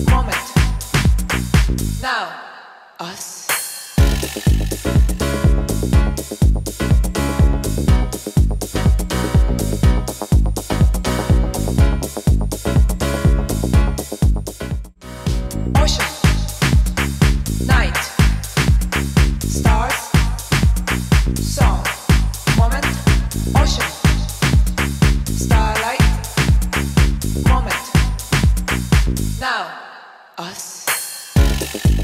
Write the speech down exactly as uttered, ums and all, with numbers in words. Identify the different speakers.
Speaker 1: moment. Now, us. Ocean, night, stars, song, moment, ocean, starlight, moment, now, us.